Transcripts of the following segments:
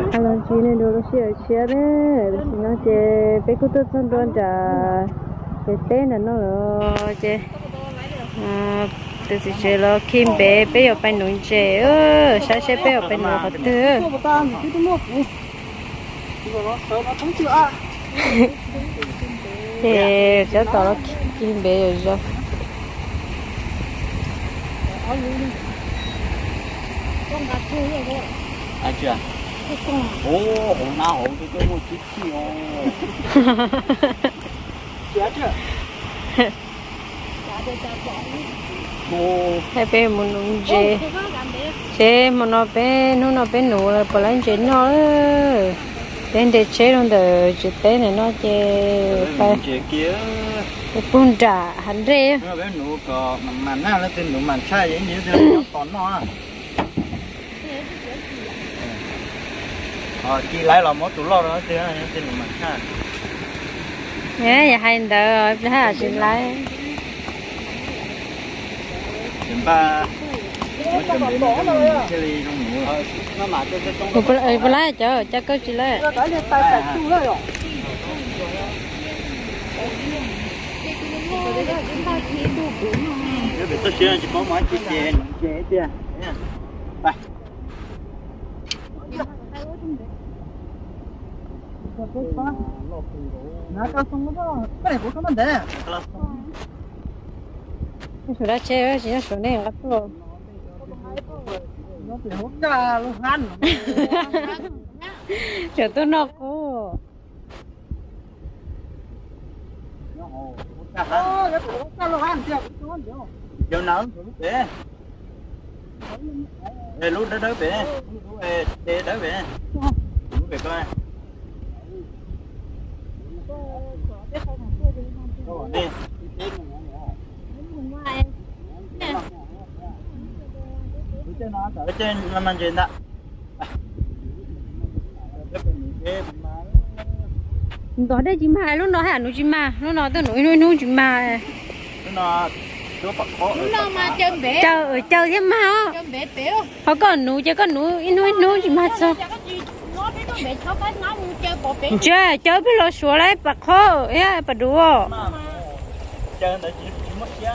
alo chị nên đồ xe xe đấy thì nó chơi bé cứ tốt hơn đơn trả cái tên là nó là chơi từ từ chơi lo kim bé bé ở bên núi chơi sao sẽ bé ở bên núi họ thứ thì cháu tao nó kim bé rồi à chưa ồ hôm nào hôm tôi mua chiếc chi ô chưa chưa hay bé muốn uống chơi chơi mà nó bé nụ là bỏ lên chơi nó bên để chơi luôn đời chơi té này nó chơi phải chơi kia bún chả hành rê nó bé nụ có mà nào là tên nụ mà sai vậy như thế nó còn nó chị lấy là một tủ lò đó thì tên nụ mà sai nhé nhà hai đỡ rồi là chị lấy chúng ta Cô lấy cho cô chị lấy. Tôi chưa chỉ có mấy chiếc chè chưa. Đây. Nó có xong đó, cái này cũng không vấn đề. Cái số đó chơi chỉ là số này ngắt rồi. Nó phải hút ra luôn han. Chờ tôi nó cô. Nó hút ra. Nó hút ra luôn han chưa? Giờ nấu để. Để lúc đó về. Để đó về. Về coi. Đi. Ở trên làm ăn chuyện đó. Đó đây chim hai lúc đó hả nuôi chim ma, lúc đó tôi nuôi chim ma. Nó nó mà chơi bé. Chơi thế mà. Chơi bé béo. Họ còn nuôi chứ con nuôi chim ma sao? Chơi biết lo số lấy bạc khó, ấy bạc đùa. Chơi nó chỉ mất giá.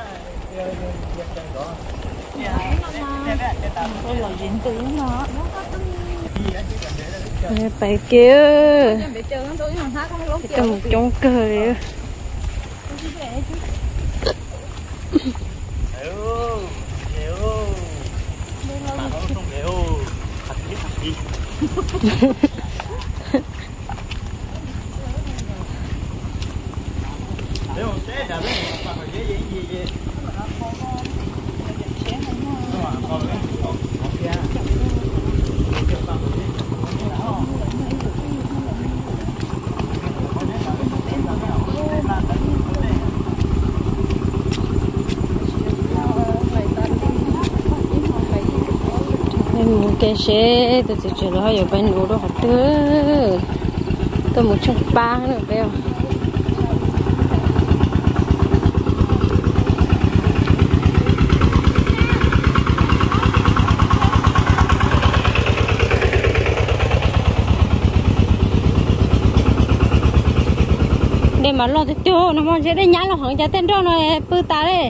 Phải kia trong trong cười cái xe từ từ từ đó ở bên núi đó học thứ tôi 130 nữa béo để mà lo thì chưa nó mong sẽ đi nhá là hỏng cho tên đó nó bự ta đấy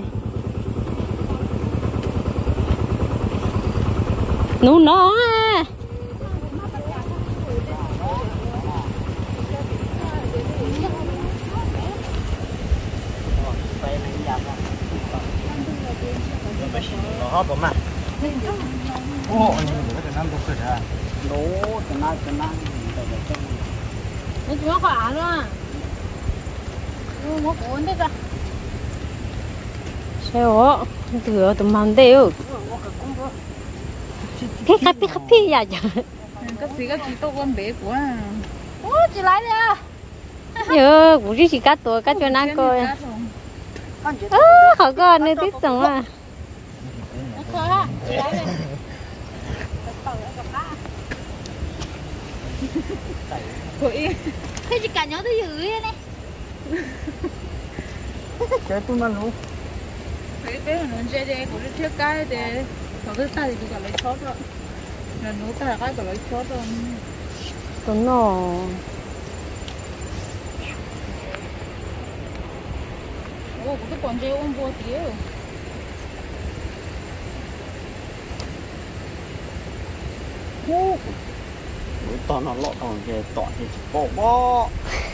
nụ nó à. Nó hấp mà. Ô, anh đừng có cái năm tôi cười à. Nó cái năm. Nó chưa khỏa luôn à. Nó cuốn thế cơ. Sao thừa tụi mình đều cái khắp vậy cái gì tôi con bé của ủa chị lấy đi à giờ cũng chỉ cắt tuổi cắt cho nó coi họ có nơi tiếp xong à chị lấy đi thế chị cả nhớ tôi giữ này chơi tôi mà luôn cái nó chơi đi của nó cái để còn cái tay thì gọi lấy chót rồi là nó cái là cái gọi lấy chót rồi tụi nó ủa cái con dê ôm bò tiếu tỏ nó lọ tỏ về tỏ thì bỏ bó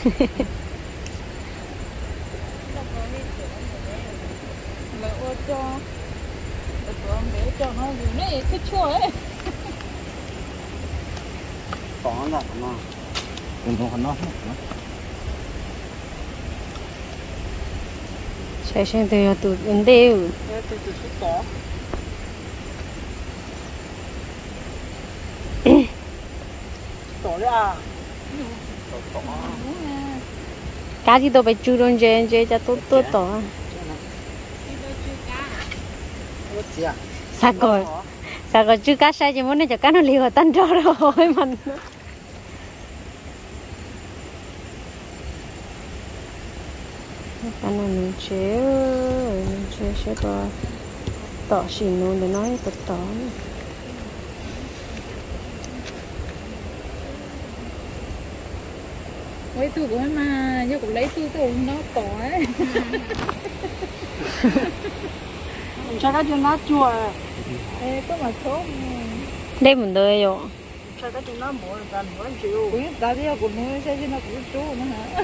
là ô cho để cho nó gì đấy cái chua ấy tỏ nó nó đừng có nó sẽ xem từ tụi vấn đề từ tỏ tỏ ra tỏ cá gì tôi phải chú đông dê cho tốt tỏ sao còn chú cá sai chỉ muốn để cho cá nó liều tan trâu rồi mình cá nó nướng chế sẽ có tỏ xỉn luôn để nói tỏ với tôi cũng mà nhưng cũng lấy tôi nó tỏ ấy sao cái chuyện nó chua ê có mà số đây mình đời rồi sao cái chuyện nó mua là mua chịu cũng đã đi cũng nuôi xe chứ nó cũng số nữa hả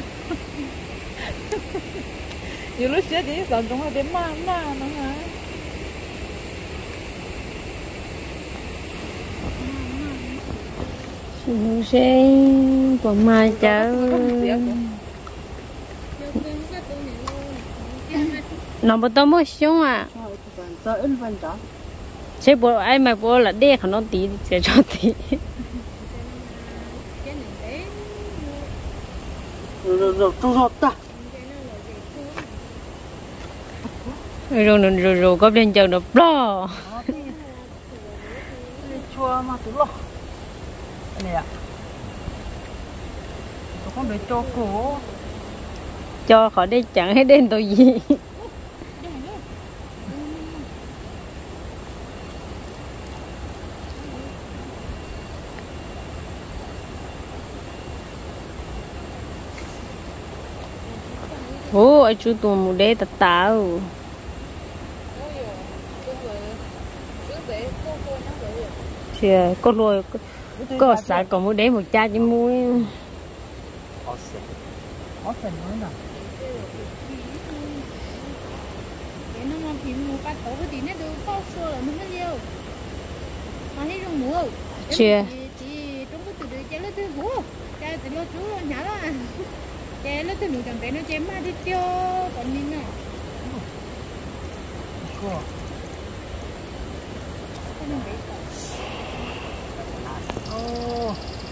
nhiều lúc xe đi còn trong cái mà nữa hả nó sẽ có mai cháu nó bắt đầu mới xuống à sẽ bộ ai mà bộ là đẻ nó tí sẽ cho tí rồi ta rồi có lên chờ nó lo chua mà tú lo này à tôi không để cho cổ cho khỏi đây chẳng hết đến tôi gì ô chú tụi một đế tạt tao thì có lôi có sẵn còn một đế một cha chỉ mua khó sền nữa nè nó ngon thì mua cá tổ cái gì nó được có xua là nó nhiều mà thấy trong mùa chưa thì trong cái từ chơi lấy từ hú chơi từ lo chú nhả đó à chơi lấy từ nụ chẳng bé nó chơi mà đi tiêu còn như nào ô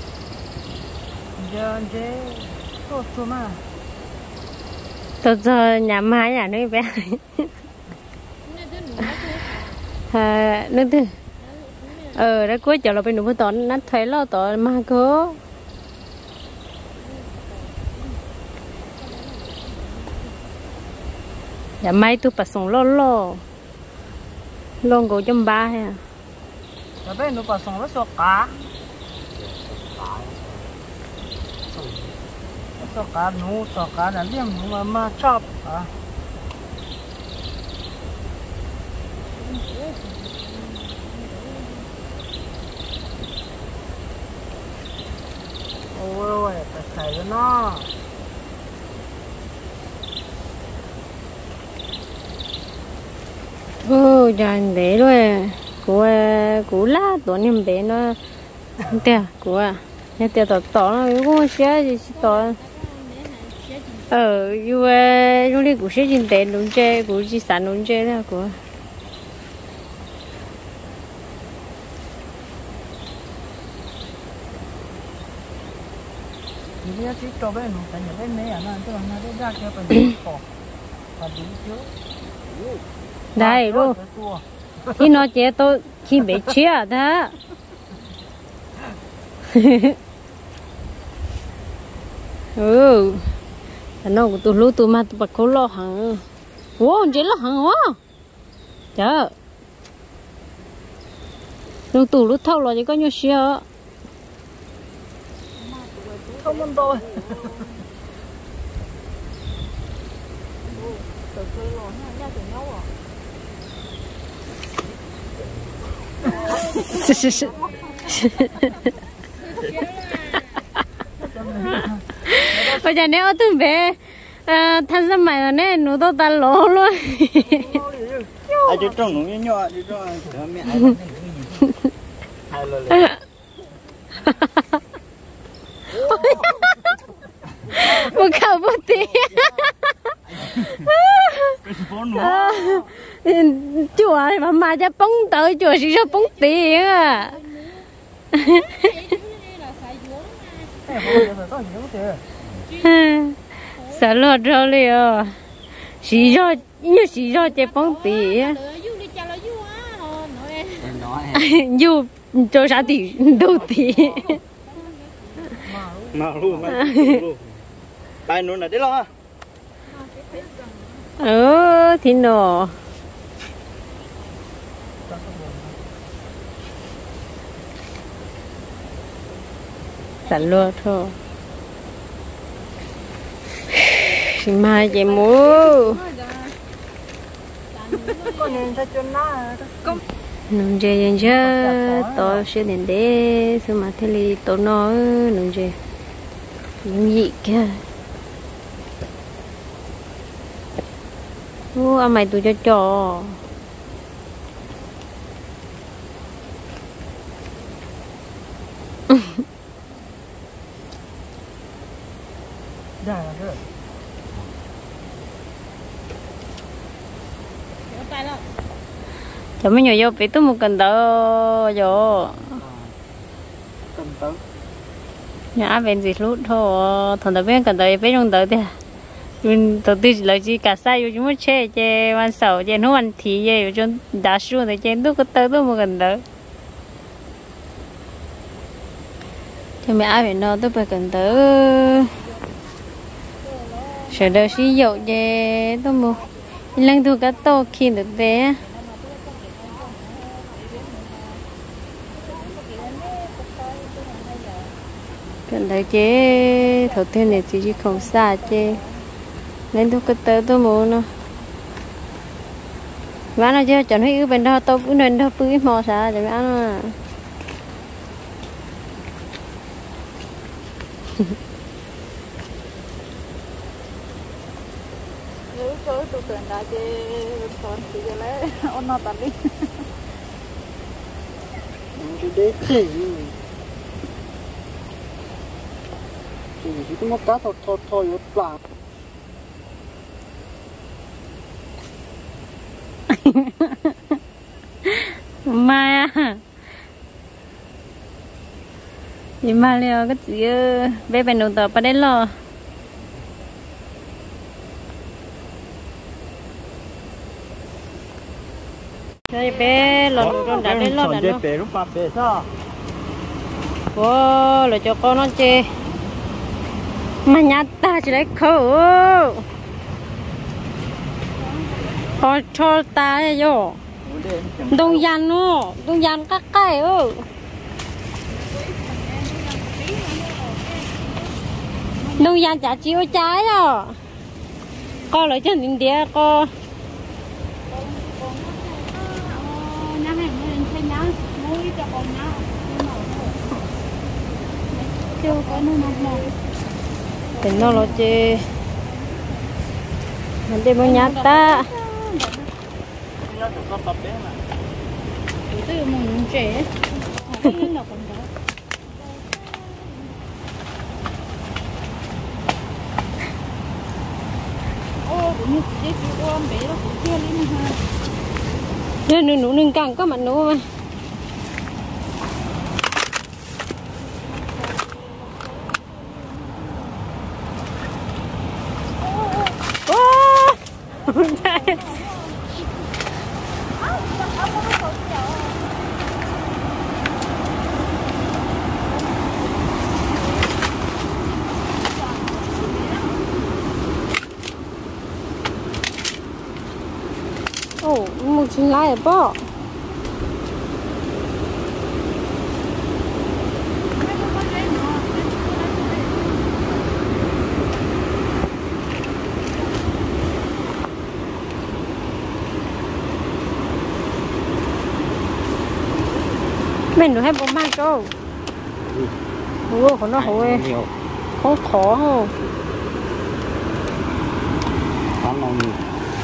giờ tốt mà tôi cho nhà máy nhà nơi bé nước thứ đã cuối giờ là bên núi tòn nó thấy lo tỏi mà có nhà máy tôi bắt sống lo lon cổ trong ba ha ở bên núi bà sống nó sọ cá sọ cá là liêm mà chop à ôi phải thầy cho nó dàn bé rồi của lá tổ niệm bé nó tiêu của nhà tiêu tỏ nó cũng sẽ gì tỏ yêu đi cũng sẽ trên tiền đúng chơi cũng chỉ sản đúng chơi đó của thì chỉ cho bên nó cái nhà bên này à nó cho nó đi ra cái bên cỏ và đi chứ đây luôn khi nó chế tôi khi bị chia đó nó của tôi lúc tôi mà tôi bắt cô lo hằng wow chế lo hằng quá chợ lúc tôi lúc thâu lo chỉ có nhiêu xe không muốn tôi bây giờ nếu tôi về thân ra mày là nè nó đâu ta lỗ luôn ai chơi trong nó nhỏ chơi trong mẹ hai lần một khẩu bút tí chùa mà cho bóng tới chùa chỉ cho bóng tí à sợ lọt rồi liền xí cho như xí cho chơi bóng tí dù cho sao thì đâu tí mà luôn bài nó là đấy lo thì nó sẵn luôn thôi xin mai chị mua nông chơi dân chơi tôi sẽ đến đây xong mà thế thì tôi nói nông chơi những gì kia ô mày tụi cho trò cho mấy người vô bị tôi một cần tơ vô nhà bên gì lúc thôi thằng tao biết cần tơ biết trong tơ thì mình đầu tư là chỉ cả sai vô chúng mới chơi chơiวันเสาร์chơi nóวันthì chơi cho đá xuống thì chơi tôi có tơ tôi một cần tơ cho mẹ ai biết nó tôi phải cần tơ sợ đâu xí dậu chơi tôi mua lần thu cá to khi được thế cần tơ chơi thầu thiên này chỉ không xa chơi nên tôi cứ tới tôi muốn nó và nó chơi chọn hết bên đó tôi cũng nên đó cứ mò xa để ăn nếu chơi tụi tụi đã chơi còn thì giờ lấy ôn nó tạm đi chỉ có một cá thôi thôi plà mai à gì mai liều cái gì bé bên đầu tờ pa đến lo đây bé lon đã đến lo đã bé lúc mà bé sao wow là cho con nó chơi mà nhát ta chỉ lấy khẩu họ cho ta vô đông dân nó đông dân các cái đông dân chả chịu trái à con lấy chân đến đĩa con chưa có nó tỉnh nó lo chơi mình đi mua nhát ta từ mùng trẻ không nào còn đó ô cũng như chỉ chịu ôm bé nó cũng chưa lên ha nên nụ nưng căng có mặt nụ mà ồ một chuyện lại ở bỏ mình được hết bốn mang cho ủa còn nó hồi không khó không con ngon nhiều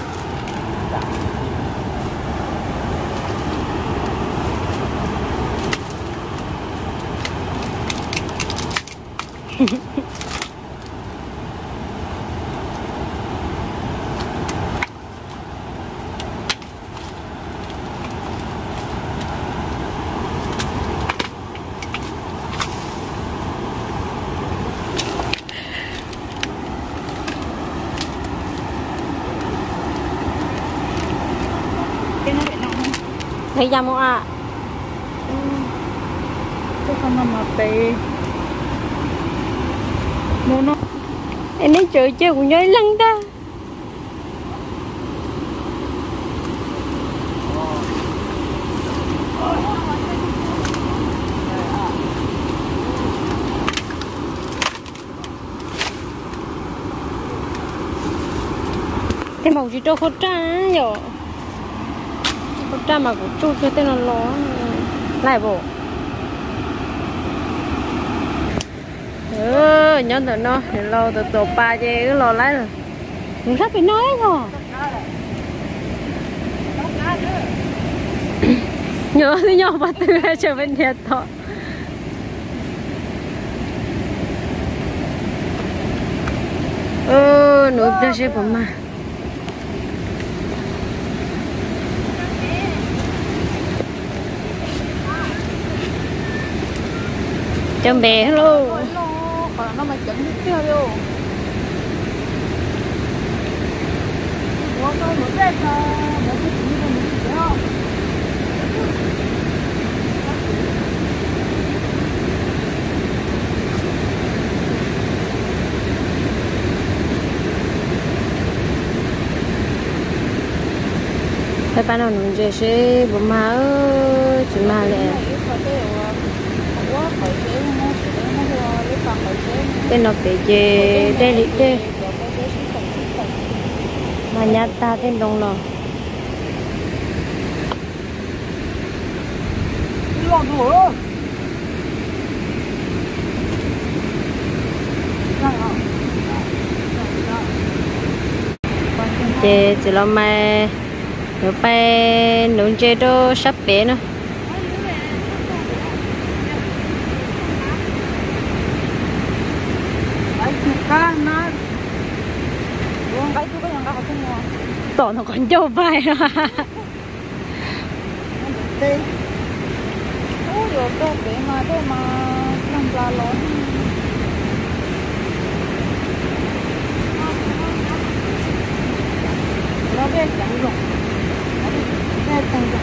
thấy ra không ạ cái con mà bé mua nó em đến chơi chơi cũng nhớ lăng ta cái màu chỉ cho khô trà rồi khô trà mà cũng chút cho tên nó ló lại bộ nhớ tụi nó lâu tụi tổ ba chứ cái lò lái rồi cũng sắp bị nói rồi nhớ thì nhau bắt từ trở bên nhà thôi nụ ra sẽ bỏ mà chồng bé hello nó mà chấm tiếp theo nó một cái nó cái gì mà mình thấy không cái ban đầu mình chơi sẽ bấm má chỉ mà lẹ tên nó để chơi đây lịch đây mà nhà ta tên đông lò chơi chỉ là mai nếu bay nướng chơi đồ sắp bé nữa tổ nó còn châu bay rồi rồi tôi để mà tôi mà làm là lớn nó biết chẳng rồi biết chẳng rồi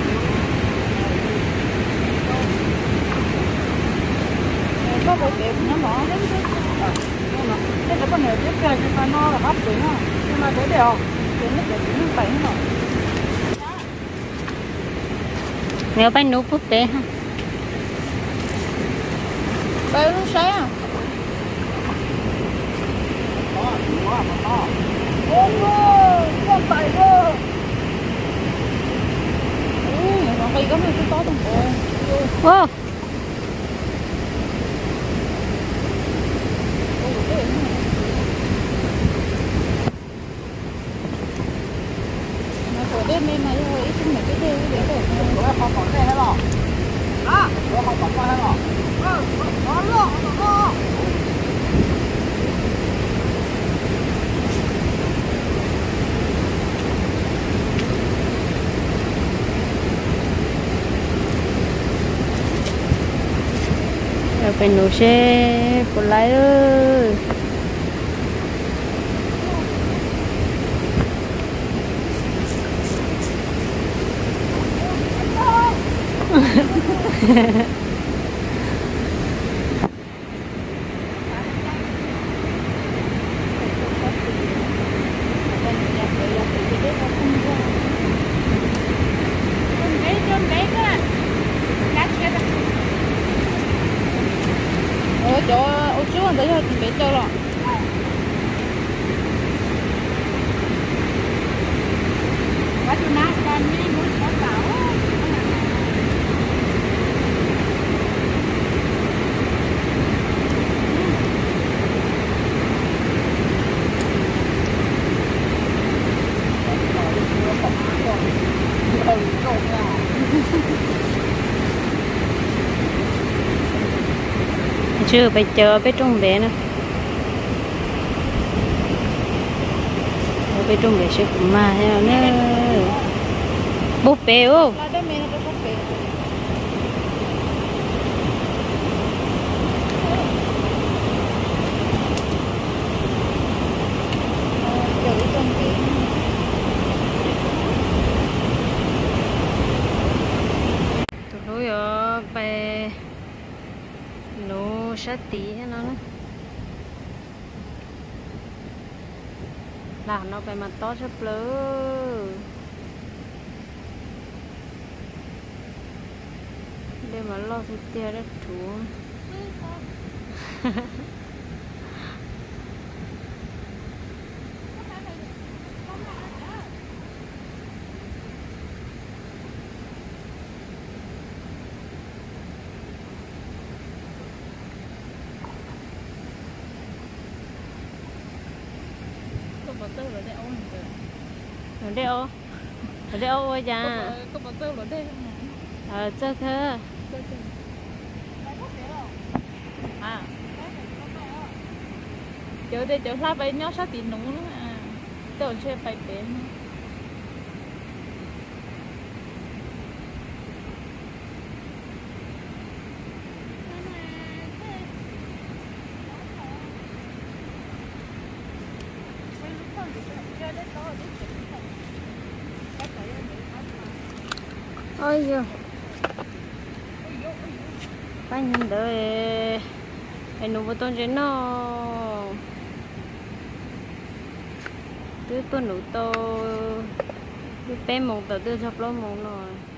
có bộ kẹp nó bỏ đến cái con này tiếp theo cho nó là hấp dẫn nhưng mà thế đều thì nó sẽ cũng bảy rồi nếu bay nấu phút tế ha bay nó sáng à con bảy cơ nó cây có mấy cái to thằng ô bên này thôi ít chút cái đây để rồi không còn đây hết rồi à không còn qua hết rồi nó lo rồi phải nấu xe của lái ơi chỗ ô chú anh thấy để chơi rồi bắt chú nát con đi muốn có bảo chưa phải chờ bé trung bé nữa bé trung bé sẽ cũng mà theo nữa búp bê ô là đây mình nó có bể kiểu trong bể tụi nó ở về nó sát tí hay nó là nó phải mặt to rất lớn để mà lo thì tiền rất chủ ở đây ô ơi cha có bao giờ ở đây ở chơi thơ à chỗ đây chỗ la bay nhót sát tiền núng nữa à chỗ chơi phải bén ôi giờ phải nhìn đợi anh nụ bông trên nó tứ tuần nụ to tứ bé mông tớ tứ sắp lắm mông rồi